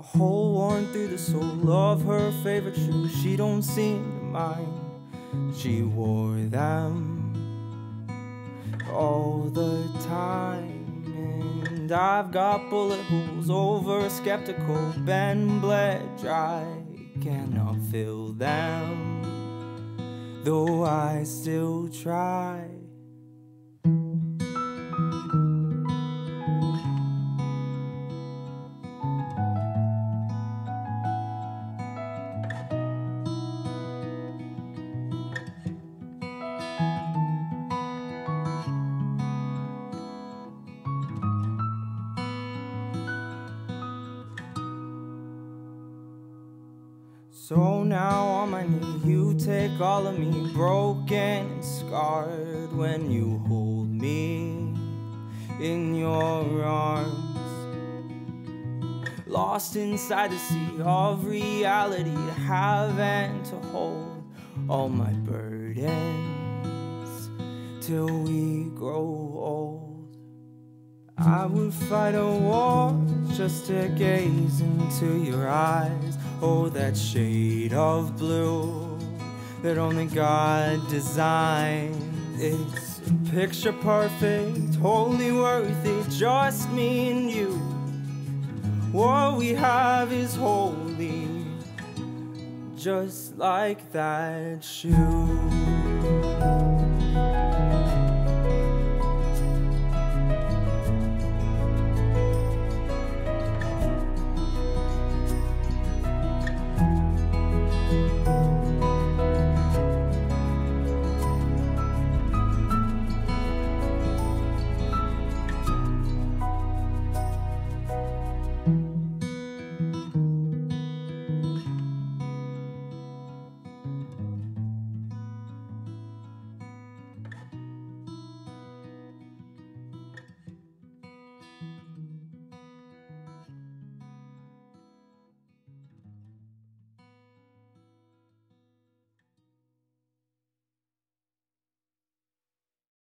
hole worn through the sole of her favorite shoe. She don't seem to mind. She wore them all the time. And I've got bullet holes over a skeptical Ben bled dry. Cannot fill them, though I still try. So now on my knee, you take all of me, broken and scarred, when you hold me in your arms. Lost inside the sea of reality, to have and to hold all my burdens till we grow old. I would fight a war just to gaze into your eyes. Oh, that shade of blue that only God designed. It's picture perfect, wholly worth it, just me and you. What we have is holy, just like that shoe.